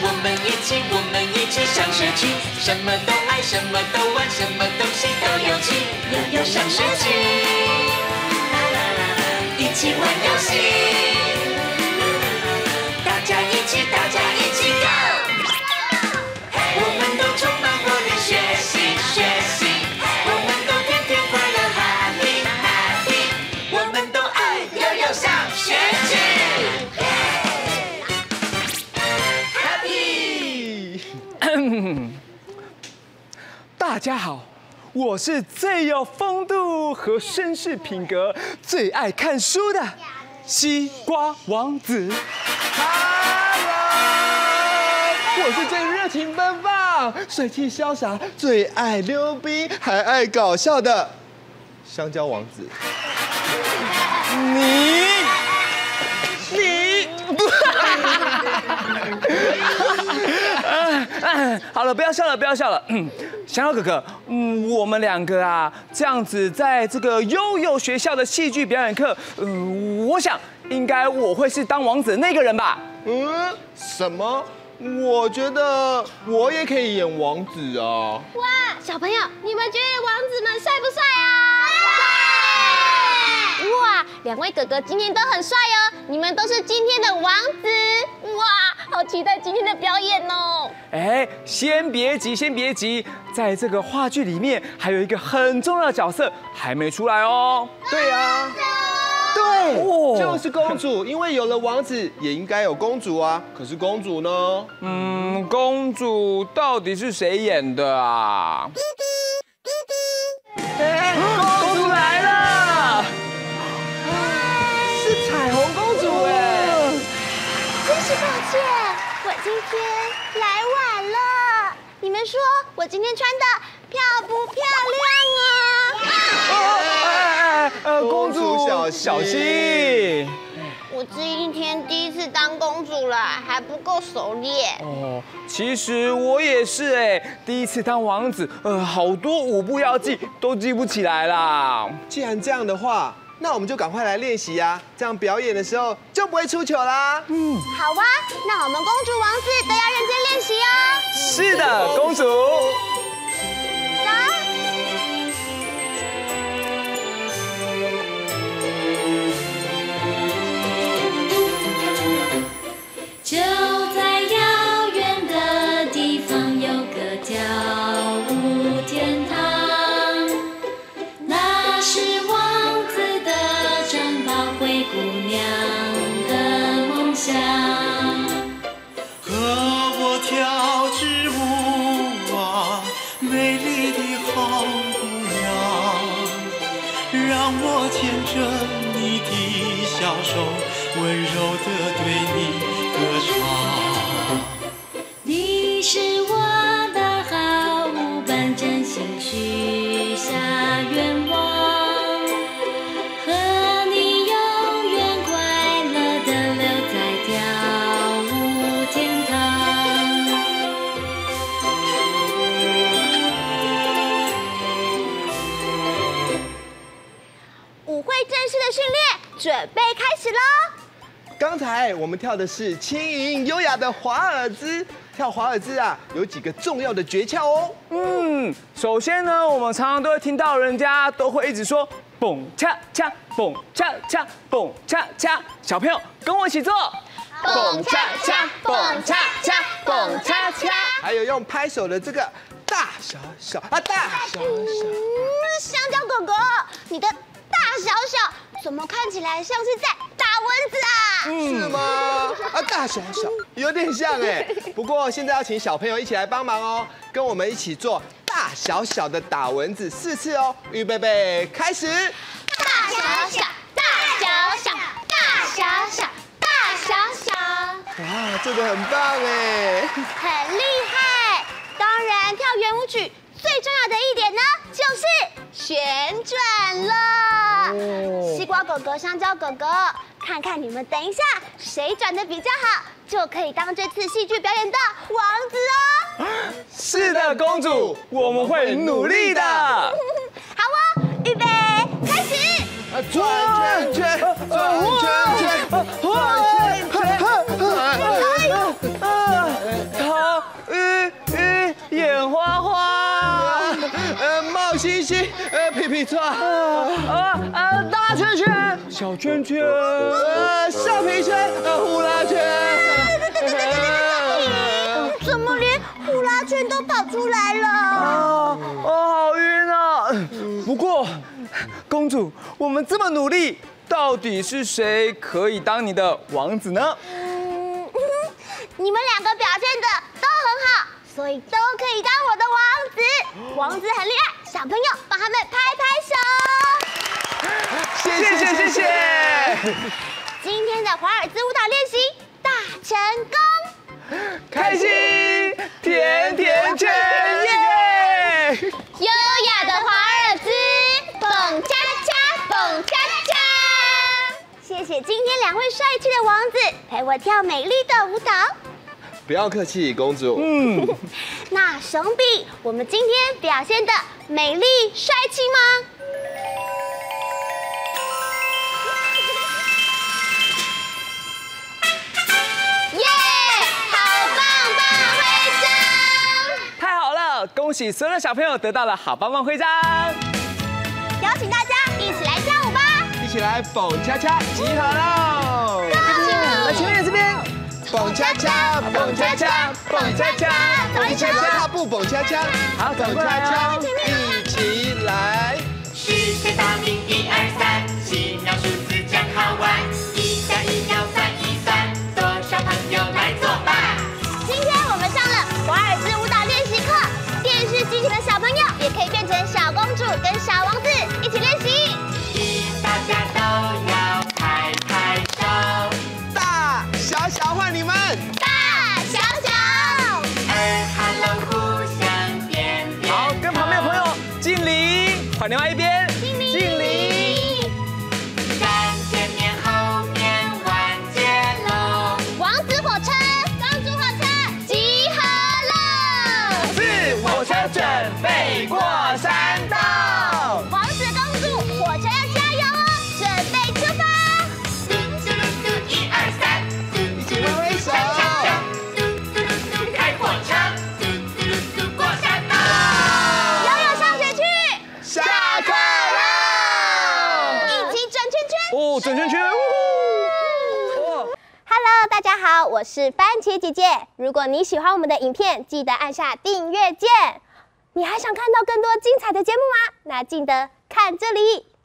我们一起上社区，什么都爱，什么都玩，什么东西都有趣，悠悠上社区，一起玩游戏，大家一起 Go！ 我们都充满活力，学习，我们都天天快乐 ，Happy， 我们都爱悠悠上学区。 大家好，我是最有风度和绅士品格、最爱看书的西瓜王子。Hello， 我是最热情奔放、帅气潇洒、最爱溜冰还爱搞笑的香蕉王子。你。好了，不要笑了。香蕉哥哥，我们两个啊，这样子在这个悠悠学校的戏剧表演课，我想应该我会是当王子的那个人吧？什么？我觉得我也可以演王子啊！ 哇，小朋友，你们觉得王子们帅不帅啊？哇，两位哥哥今天都很帅哦，你们都是今天的王子。哇，好期待今天的表演哦！ 哎，先别急，在这个话剧里面还有一个很重要的角色还没出来哦。对啊，对，就是公主，因为有了王子，也应该有公主啊。可是公主呢？公主到底是谁演的啊？哎，公主来了！是彩虹公主哎！ 真是抱歉，我今天来晚了。你们说我今天穿的漂不漂亮啊？ 公主小心！ 我今天第一次当公主了，还不够熟练。 哦，其实我也是哎，第一次当王子，好多舞步要记，都记不起来啦。既然这样的话，那我们就赶快来练习呀，这样表演的时候就不会出糗啦。 好啊，那我们公主王子都要认真练习哦。 是的，公主。 就在遥远的地方有个跳舞天堂，那是王子的城堡，灰姑娘的梦想。 和我跳支舞啊，美丽的好姑娘，让我牵着你的小手，温柔地对你歌唱。 你是我的好舞伴，真心许下愿望，和你永远快乐地留在跳舞天堂。 舞会正式的训练准备开始喽！ 刚才我们跳的是轻盈优雅的华尔兹，跳华尔兹啊，有几个重要的诀窍哦。首先呢，我们常常都会听到人家都会一直说蹦恰恰，蹦恰恰，蹦恰恰。小朋友跟我一起做，蹦恰恰，蹦恰恰，蹦恰恰。还有用拍手的这个大小小啊，大小小。 香蕉哥哥，你的大小小怎么看起来像是在打蚊子啊？ 是吗？大小小有点像哎。不过现在要请小朋友一起来帮忙哦，跟我们一起做大小小的打蚊子4次哦。预备备，开始！ 大小小，大小小，大小小，大小小。 哇，做得很棒哎， 很厉害。当然，跳圆舞曲最重要的一点呢，就是旋转了。西瓜哥哥、香蕉哥哥，看看你们等一下谁转得比较好，就可以当这次戏剧表演的王子哦。 是的，公主，我们会努力的。 好哦，预备，开始！ 转圈圈，转圈圈，转圈圈。 鱼，眼花花， 冒星星，皮皮叉， 大圈圈，小圈圈，橡皮圈，呼啦圈。 怎么连呼啦圈都跑出来了？ 好晕啊！不过，公主，我们这么努力，到底是谁可以当你的王子呢？ 你们两个表现的都很好，所以都可以当我的王子。王子很厉害，小朋友帮他们拍拍手。 谢谢。 今天的华尔兹舞蹈练习大成功， 开心，甜甜圈耶！ 优雅的华尔兹，蹦恰恰，蹦恰恰。谢谢今天两位帅气的王子陪我跳美丽的舞蹈。 不要客气，公主。 那熊比，我们今天表现的美丽帅气吗？耶！好棒棒徽章！ 太好了，恭喜所有的小朋友得到了好棒棒徽章。 邀请大家一起来跳舞吧！ 一起来蹦恰恰，集合喽！来前面这边，蹦恰恰，蹦恰恰，蹦恰恰，一起踏步蹦恰恰，好，转过来哦，一起来。 是谁发明1、2、3？奇妙数字真好玩，1加1要算一算，多少朋友来作伴？ 今天我们上了华尔兹舞蹈练习课，电视机前的小朋友也可以变成小公主跟小王子，一起练习。 大家都要拍拍手， 大小小换你们， 大小小， hello 互相点点好，跟旁边的朋友敬礼，换另外一边，敬礼。 站前面后面完结喽， 王子火车、公主火车集合了， 是火车准备过山道。 王子公主火车要加油哦，准备出发。 嘟嘟嘟1、2、3， 一起挥挥手。 嘟嘟嘟开火车，嘟嘟嘟过山道。 悠悠上学去， 下课啦！ 一起转圈圈。 哦，转圈圈。 Hello， 大家好，我是番茄姐姐。如果你喜欢我们的影片，记得按下订阅键。你还想看到更多精彩的节目吗？那记得看这里。